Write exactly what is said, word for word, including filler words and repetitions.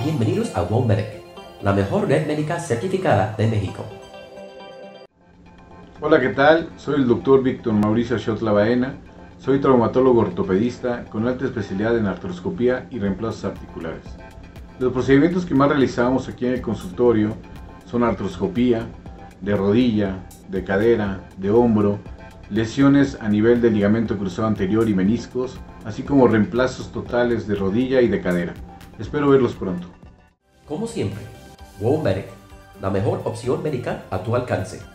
Bienvenidos a WOMEDIC, la mejor red médica certificada de México. Hola, ¿qué tal? Soy el doctor Víctor Mauricio Xotla Baena. Soy traumatólogo ortopedista con alta especialidad en artroscopía y reemplazos articulares. Los procedimientos que más realizamos aquí en el consultorio son artroscopía de rodilla, de cadera, de hombro, lesiones a nivel del ligamento cruzado anterior y meniscos, así como reemplazos totales de rodilla y de cadera. Espero verlos pronto. Como siempre, WOMEDIC, la mejor opción médica a tu alcance.